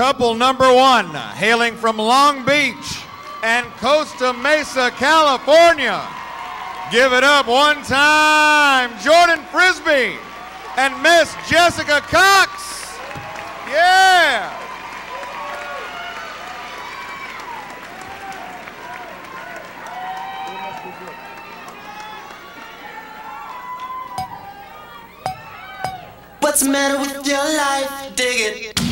Couple number one, hailing from Long Beach and Costa Mesa, California. Give it up one time, Jordan Frisbee and Miss Jessica Cox. Yeah. What's the matter with your life? Dig it.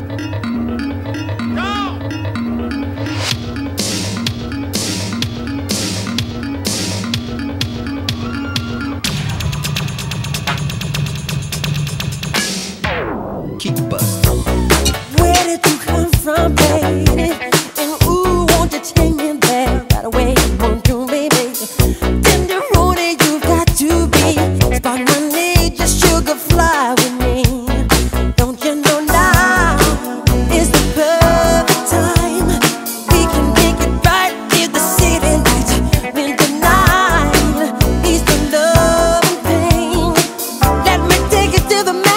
Keep bustin'. Where did you come from, baby? And ooh, won't you take me there right away? Won't you, baby? Tenderoni, you got to be. Spark my need, just sugar fly with me. Don't you know now is the perfect time? We can make it right in the city lights. When the night is the love and pain. Let me take it to the max.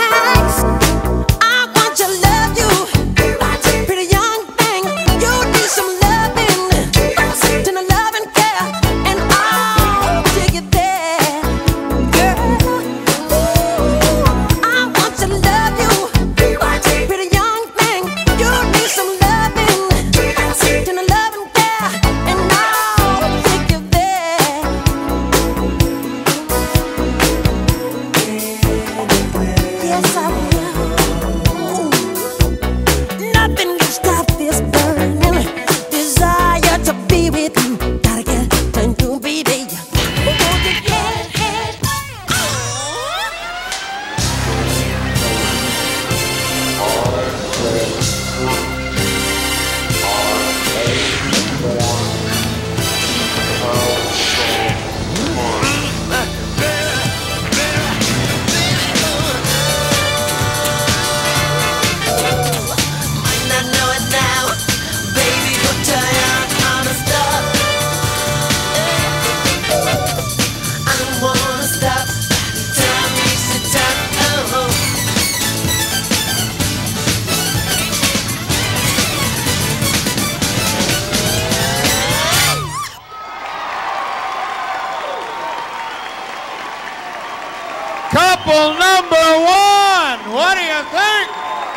Couple number one, what do you think?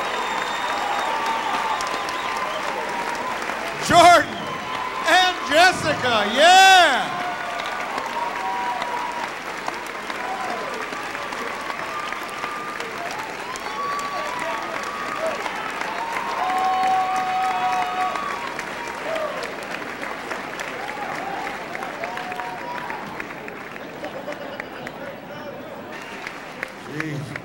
Jordan and Jessica, yeah. Jeez.